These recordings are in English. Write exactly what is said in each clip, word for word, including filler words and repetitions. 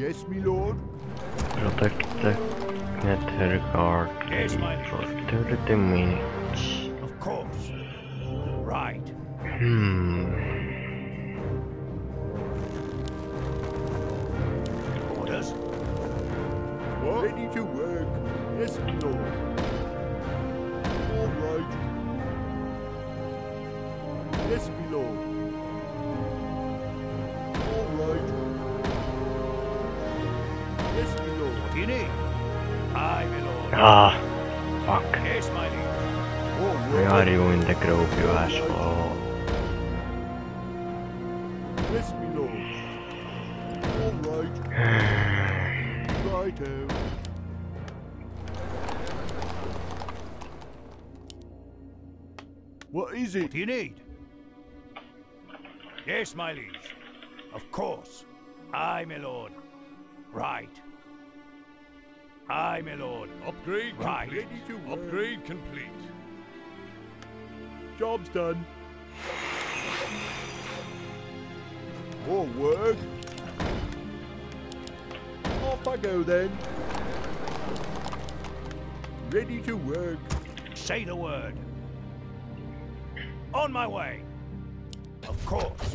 Yes, my lord. Protect the nether guard Yes, my for liege. thirty minutes. Of course. Right. Hmm. Orders? What? Ready to work. Yes, my lord. All right. Yes, my lord. All right. Yes, my lord. What do you need? Aye, my lord. Ah, fuck. Yes, my liege. All Why right. are you in the group, you asshole? Yes, my lord. All right. Righto. What is What it? do you need? Yes, my liege. Of course. Aye, my lord. Right. Aye, my lord. Upgrade Right. complete. Ready to work. Upgrade complete. Job's done. More work. Off I go then. Ready to work. Say the word. On my way. Of course.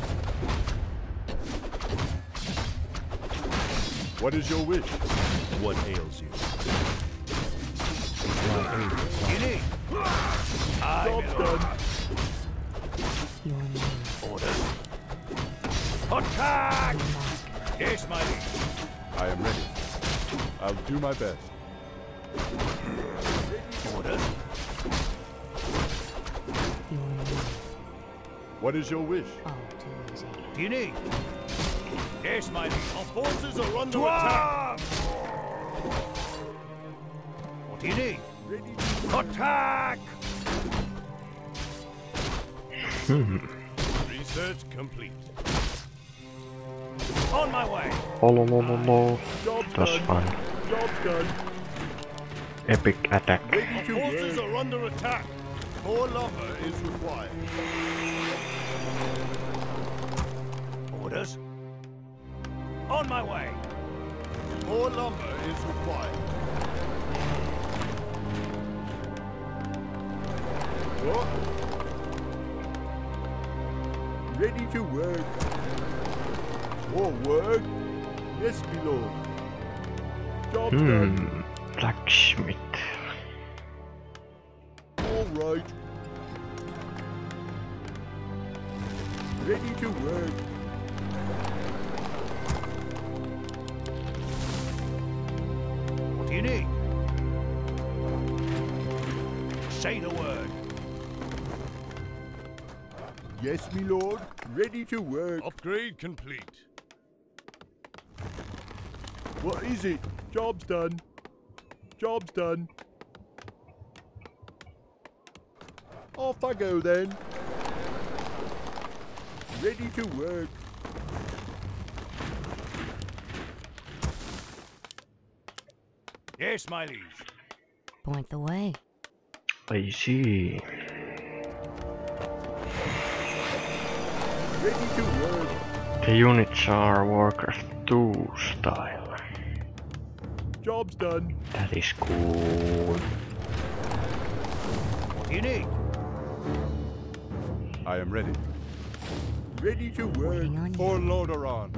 What is your wish? What ails you? You need. Aye, Job's my lord. done. Orders. Attack! Yes, my liege. I am ready. I'll do my best. Orders. What is your wish? Do you need? Yes, my liege. Our forces are under To attack. arms! What do you need? Ready to Attack! Research complete. On my way. Oh no no no no. Job's That's done. fun. Job's done. Epic attack. Ready Our to forces work. are under attack. More lumber is required. Orders. On my way. More lumber is required. What? Ready to work. More work? Yes, my lord. Job's done. Hmm. Blacksmith. All right. Ready to work. What do you need? Say the word. Yes, my lord. Ready to work. Upgrade complete. What is it? Job's done. Job's done. Off I go then. Ready to work. Yes, my liege. Point the way. I see. Ready to work. The units are Warcraft two style. Job's done. That is cool. What do you need? I am ready. Ready to work. Waiting on you. For Lordaeron.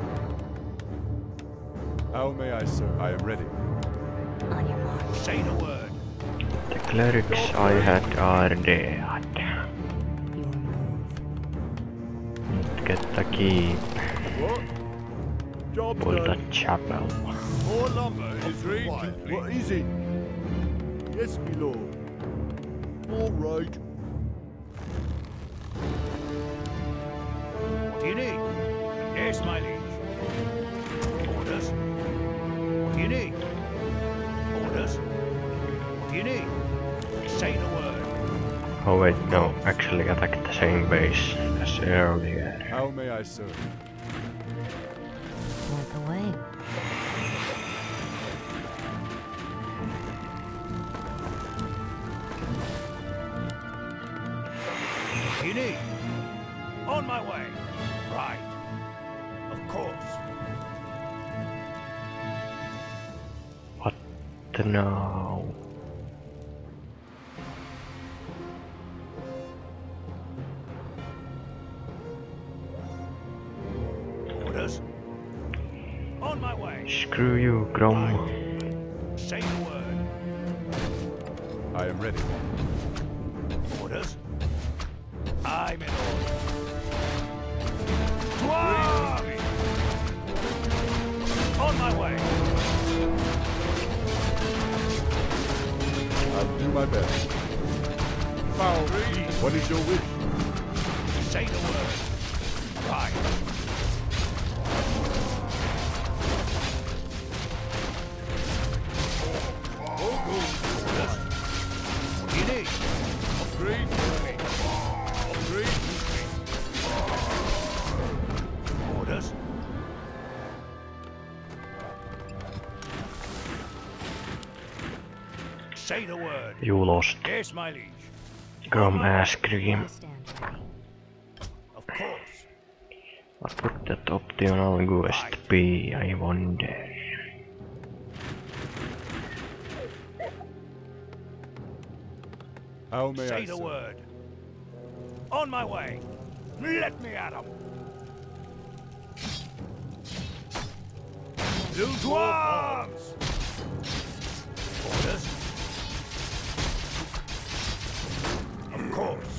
How may I serve? I am ready. On your mark. Say the word. The clerics I had are dead. Your move. Get the keep. What? Job's For the done. chapel. More lumber is required. What is it? Yes, my lord. All right. What do you need? Yes, my liege. Orders. What do you need? Orders. What do you need? Say the word. Oh wait, no, actually attack the same base as earlier. How may I serve? Point the way. What do you need? On my way. Right. Of course. now. Orders. On my way. Screw you, Grom. Say the word. I am ready. Orders. I'm in order. To arms! On my way. I'll do my best. Foul. What is your wish? Say the word. Right. Orders. What do you need? Upgrade. Upgrade. Orders. Say the word. You lost. Yes, my liege. Grom ass cream. I stand ready. Of course. What would that optional quest be, I wonder? How may I Say the serve? word. On my way. Let me at 'em. To arms! Orders. Of course.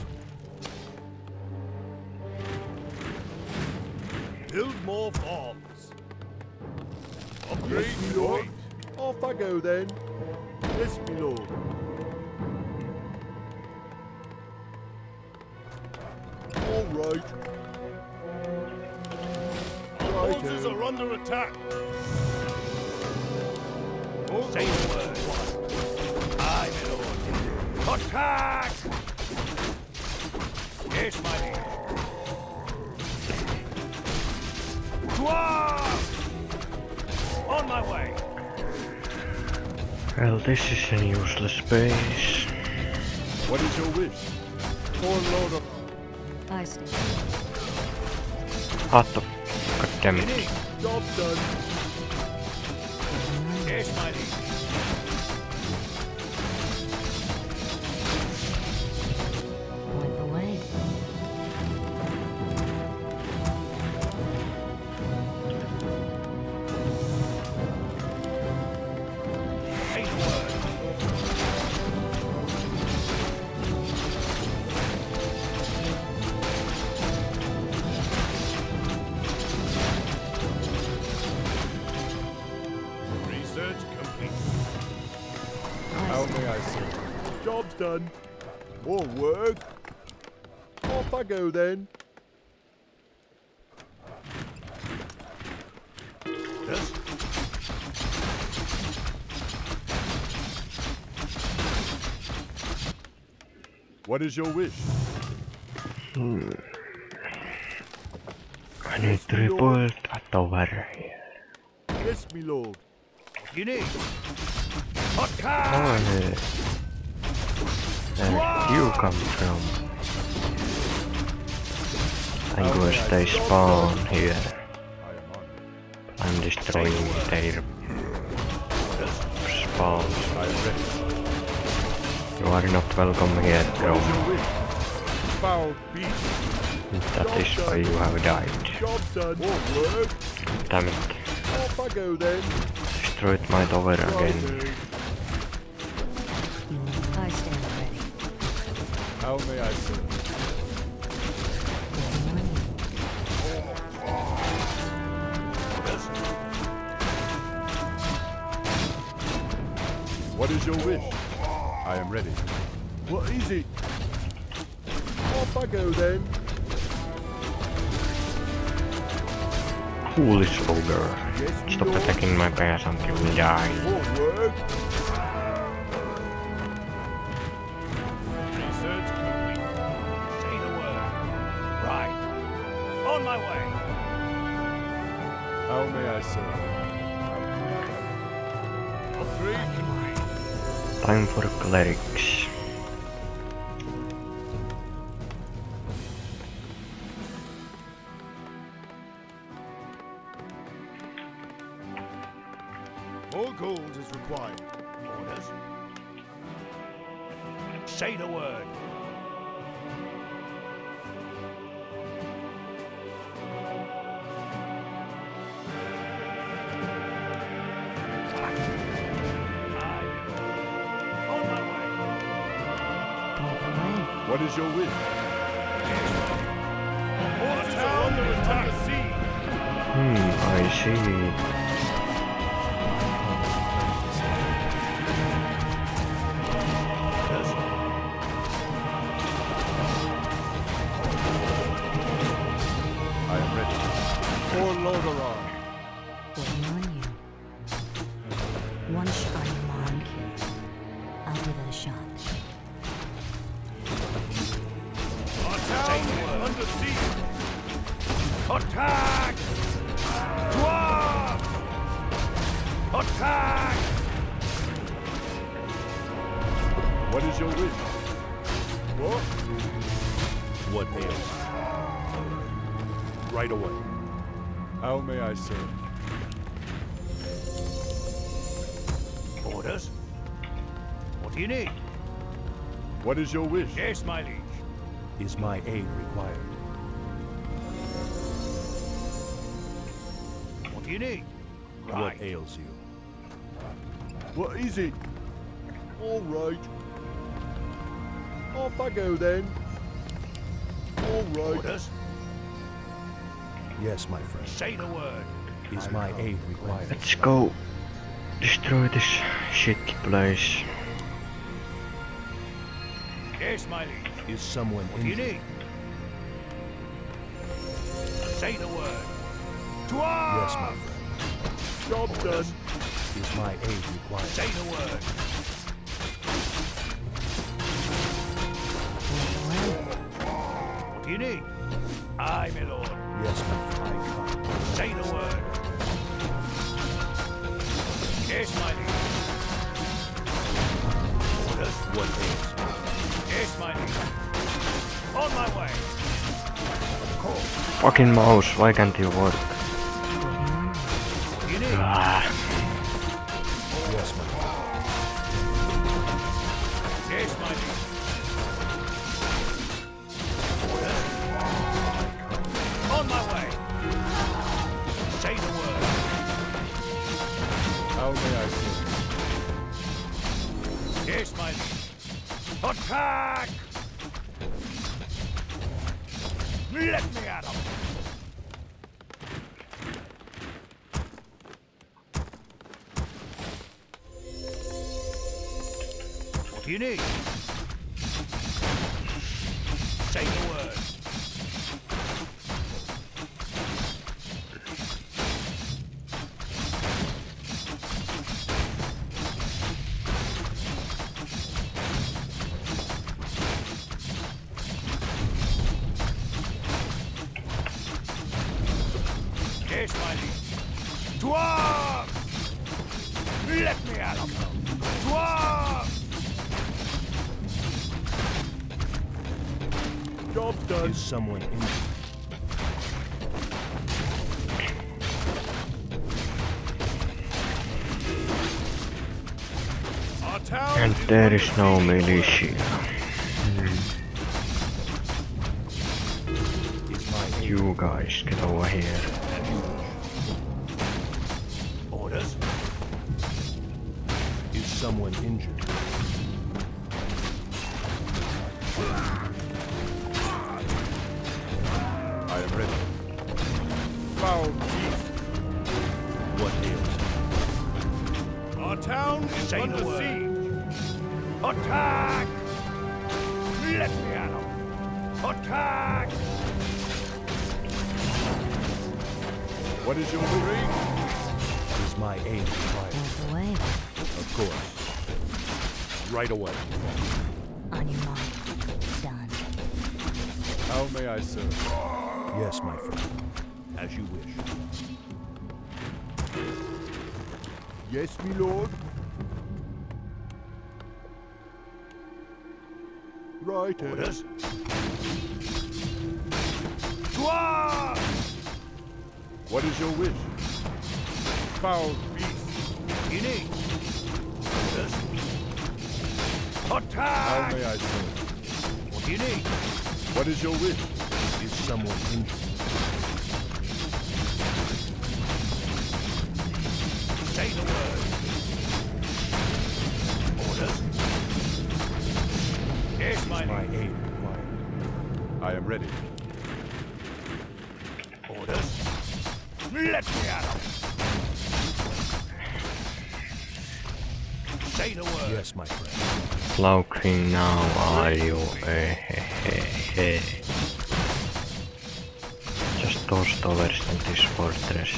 Build more farms. Upgrade. Yes, my lord. Off I go then. Yes, my lord. All right. Our forces Righto. are under attack. Say the word. I'm in order. Attack! Yes, my liege. To arms! On my way. Well, this is a useless base. What is your wish? For Lord of I stand. What the god damn it. Ready? Job done. Yes, my liege. Point the way. Say the word. research complete. I How stand. may I serve? Job's done. More work. Off I go then. Orders. What is your wish? I need to rebuild a tower here. Yes, my lord. You need. Attack! Oh, where do you come from? I'm going to stay spawn here. I am on. I'm destroying their spawns. I am ready. You are not welcome here, What is Grom. your wish? Foul beast. That is why you have died. Job's done. More work. Damn it. Off I go then. Destroyed my tower again. Righto. I stand ready. How may I serve? Orders. What is your wish? I am ready. What is it? Off I go then. Foolish ogre. Yes, my Stop lord. attacking my base until we die. More work. Research complete. Say the word. Right. On my way. How may I serve? Upgrade complete. Time for clerics. More gold is required. Say the word. On my way. Point the way. What is your wish? Forces are under attack. Hmm, I see. Orders. I am ready. For Lordaeron. Waiting on you. One shot mark here. I'll give it a shot. Our town is under siege. Attack! Dwarf! Attack! What is your wish? What? What ails you? Right away. How may I serve? Orders? What do you need? What is your wish? Yes, my liege. Is my aid required? What do you need? What Right. ails you? What is it? All right. Off I go then. All right. Orders? Yes, my friend. Say the word. Is my aid required? Let's go destroy this shitty place. Yes, my liege. Is someone What do you injured? need? Say the word. Dwarf! Yes, my friend. Job done. Is my aid required? Say the word. Point the way. What do you need? Aye, my lord. Yes, my friend. Say the word. Yes, my liege. Orders? What ails you? Yes, my liege. On my way. Call. Fucking mouse, why can't you work? Waiting on you. What do you need? Ah, Yes, my friend. Yes, my liege. Orders? On my way. Say the word. How may I serve? Yes, my liege. Attack! Let me at him. What do you need? Say the word. Yes, my liege. Dwarf! Let me at him. Dwarf! Job done. Is someone injured? Our town and is there under is no siege. militia. Is my aid You guys, get over here. Orders? Is someone injured? I am ready. Foul beast. What ails you? Our town is Say the under word. siege. Attack! Let me at him. Attack! What is your wish? Is my aid required? Point the way. Of course. Right away. On your mark. Done. How may I serve? Yes, my friend. As you wish. Yes, my lord. Right. eh? Orders? Dwarf! What is your wish? Foul beast. You need? Orders? Attack! may I serve? What do you need? What is your wish? Is someone injured? Say the word. Orders? Yes, my My liege. aid required. I am ready. Orders? Let me at him. Say the word. Yes, my friend. Cloaking now, are you? Eh, eh, eh, eh. Just those towers and this fortress.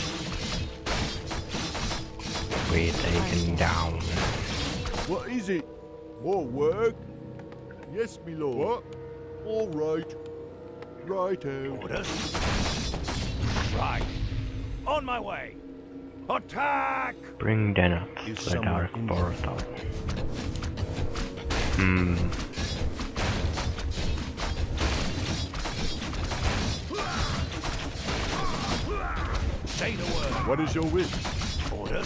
We taken down. What is it? More work? Yes, my lord. What? All right. Right out. Orders? Right. On my way. Attack! Bring Denat Is to the someone dark injured? portal. Hmm. Say the word. What is your wish? Orders?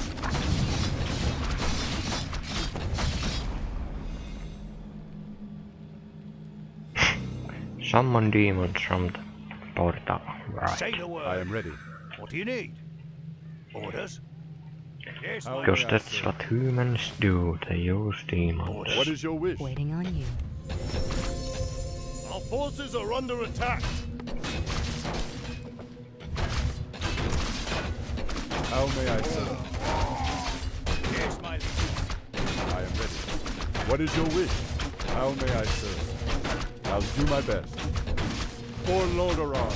Summon demons from the portal. Say Right. the word. I am ready. What do you need? Orders? Yes, How my Because may I that's serve? what humans do, they use demons. What is your wish? Waiting on you. Our forces are under attack. How may I serve? Yes, my liege. I am ready. What is your wish? How may I serve? I'll do my best. For Lordaeron.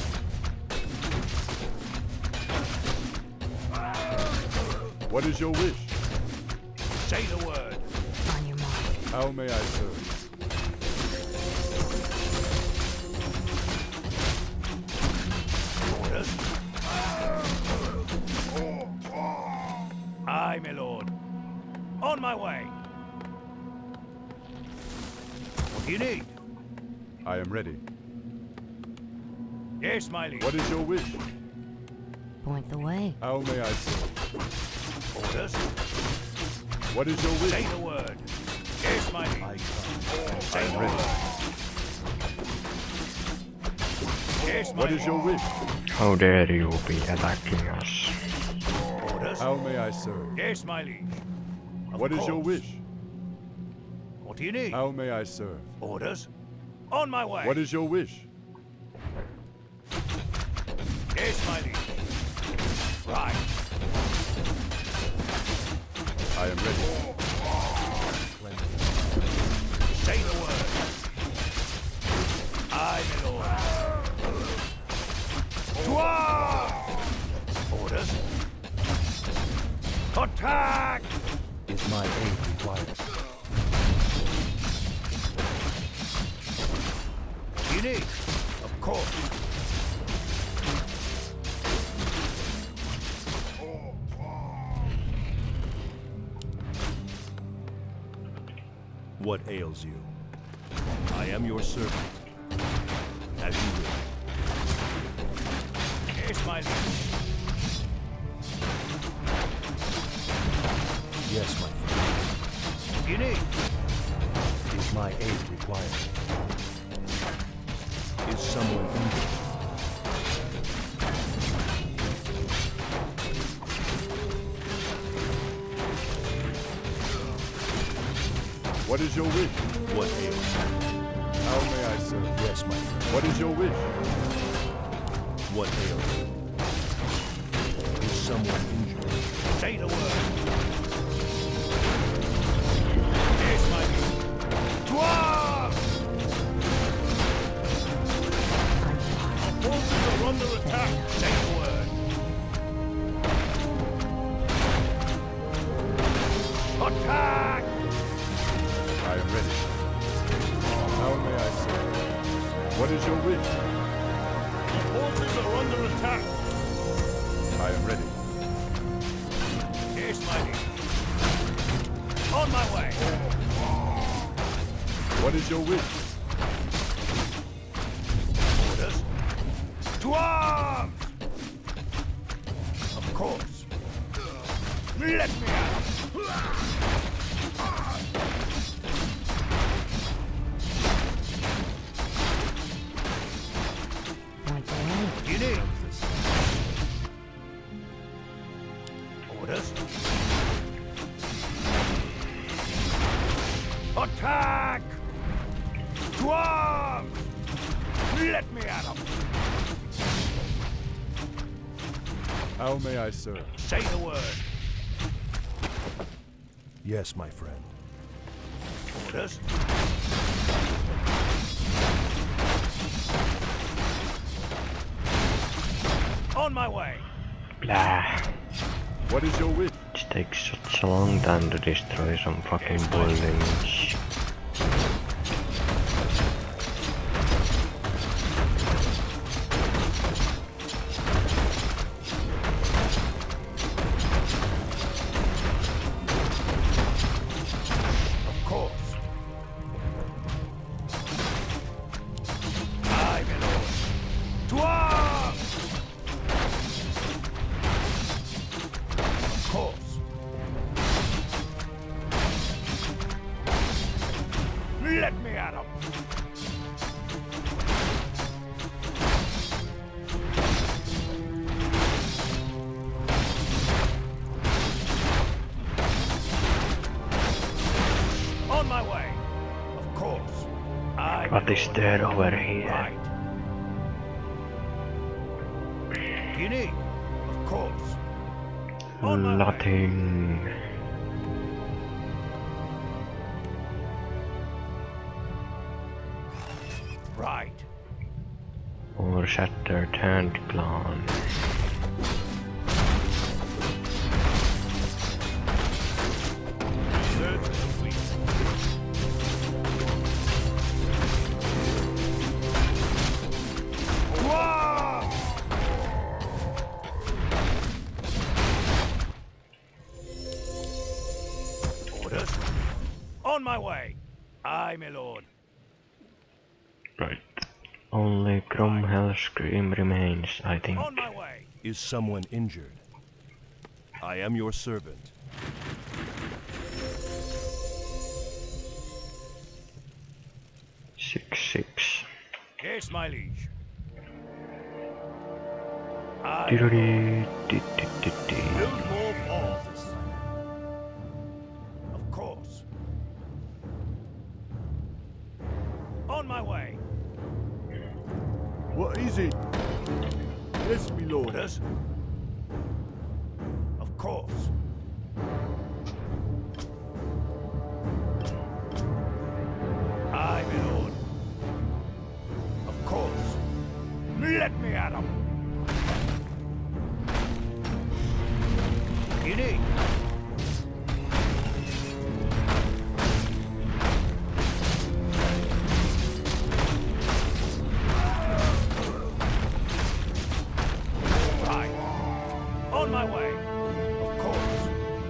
What is your wish? Say the word. On your mark. How may I serve? Orders? Aye, my lord. On my way. What do you need? I am ready. Yes, my liege. What is your wish? Point the way. How may I serve? Orders? What is your Say wish? the word. Yes, my I liege. come. Say I am the ready. word. Yes, my What is liege. your wish? How dare you be attacking us? Orders? How may I serve? Yes, my liege. Of What is your course. wish? What do you need? How may I serve? Orders? On my way. What is your wish? Yes, my liege. Right. I am ready. Say the word. Aye, my lord. To arms! Orders? Attack! Is my aid required? What do you need? Of course. What ails you? I am your servant. As you will. Yes, my liege. Yes, my friend. What do you need? Is my aid required? Is someone injured? What is your wish? What ails you? How may I serve? Yes, my friend. What is your wish? What ails you? Is someone injured? Say the word. Yes, my liege. To arms! Forces are under attack. Say the word. Attack! I am ready. How may I serve? What is your wish? Forces are under attack. I am ready. Yes, my liege. On my way. What is your wish? Orders? To arms! Of course. Let me out. Let me at 'em. How may I serve? Say the word. Yes, my friend. Orders? On my way. Blah. What is your wish? It takes such a long time to destroy some fucking buildings. Of course. Aye, my lord. To arms! Of course. Let me at 'em. On my way. Of course. I What is there over here? Right. You need? Of course. On my way. Nothing. Right. Or shattered hand plan. Search complete. Whoa! Orders. On my way. Aye, my lord. Right. Only Cromwell Scream remains, I think. On my way. Is someone injured? I am your servant. Six six. Yes, my liege. Aye. Dee-dee-dee, dee-dee-dee-dee. Build more forts. Of course. On my way. What is it? Yes, my lord. Orders. Of course. Aye, my lord. Of course. Let me at 'em. You need? Right. On my way. Of course.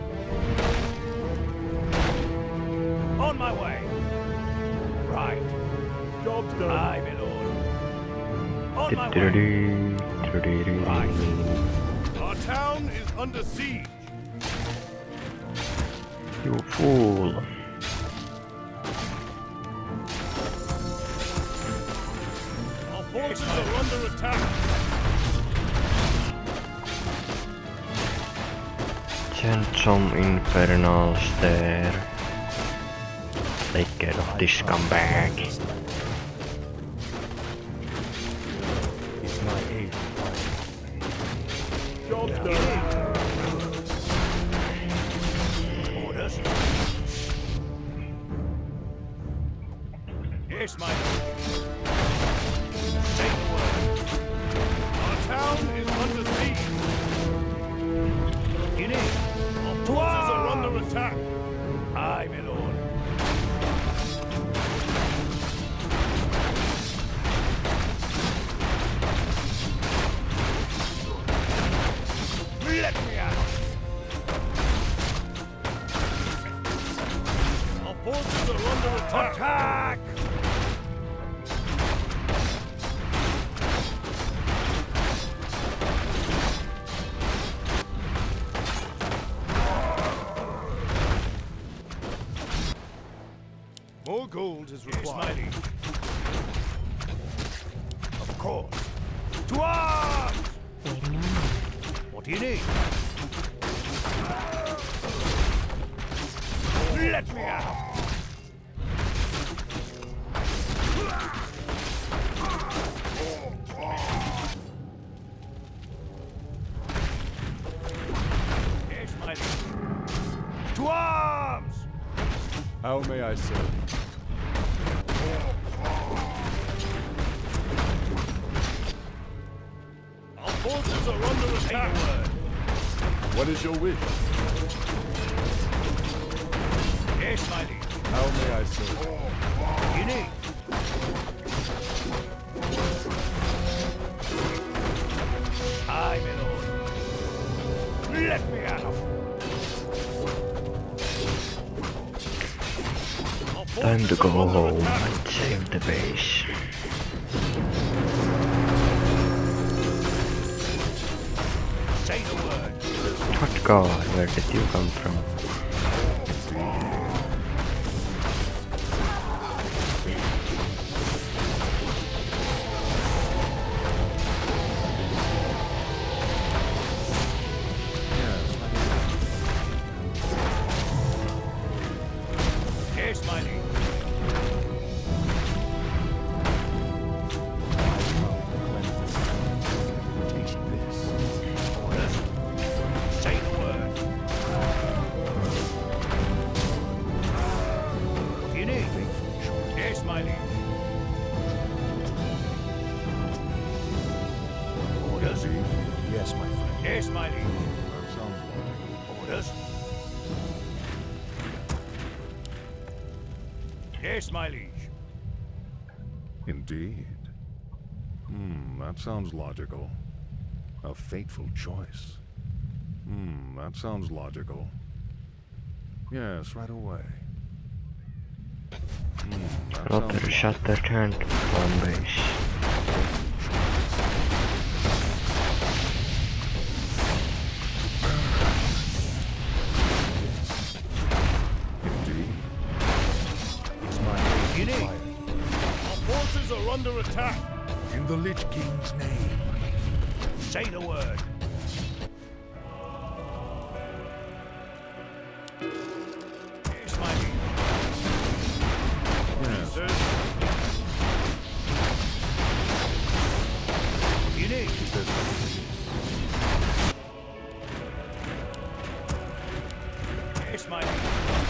On my way. Right. Job's done. Aye, my lord. On my way. Dee-dee-dee, dee-dee-dee. Our town is under siege. You fool. Our forces are under attack. Send some infernals there. Take care of this scumbag. Is my aid required? Job's done. Orders. Yes, my lord. Say the word. Our town is under siege. You need? Our forces are under attack. Aye, my lord. Let me out. Our forces are under attack. Attack! More gold is Yes, my required. liege. Of course. To arms! Waiting on you. What do you need? Let me out! How may I serve? Our forces are under attack. What is your wish? Yes, my liege. How may I serve? What do you need? Aye, my lord. Let me out. Our Time to forces go are under home attack. and save the base. Say the word. What god, where did you come from? Yes, my liege. Taste this. Orders. Say the word. What do you need? Yes, my liege. Orders. Yes, my friend. Yes, my liege. That sounds logical. Orders. Yes, my liege. Indeed. Hmm, that sounds logical. A fateful choice. Hmm, that sounds logical. Yes, right away. Hmm, that Roper sounds shut their hand on base. indeed. You need. Our forces are under attack. In the Lich King's name. Say the word. Yes, my liege. Yes. Sir. What do you need? Yes, my liege.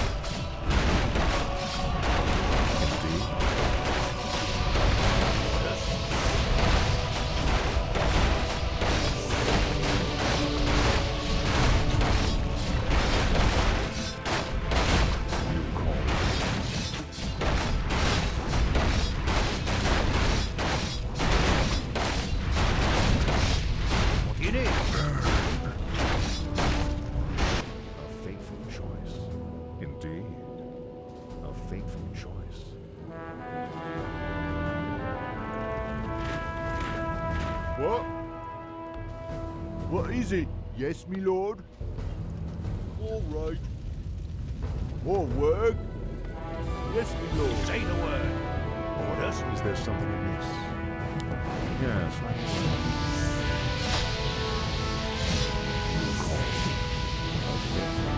What do you need? A fateful choice. Indeed. A fateful choice. What? What is it? Yes, me lord. All right. More work? Yes, me lord. Say the word. Orders. Is there something amiss? Yes, right away. You call me a fateful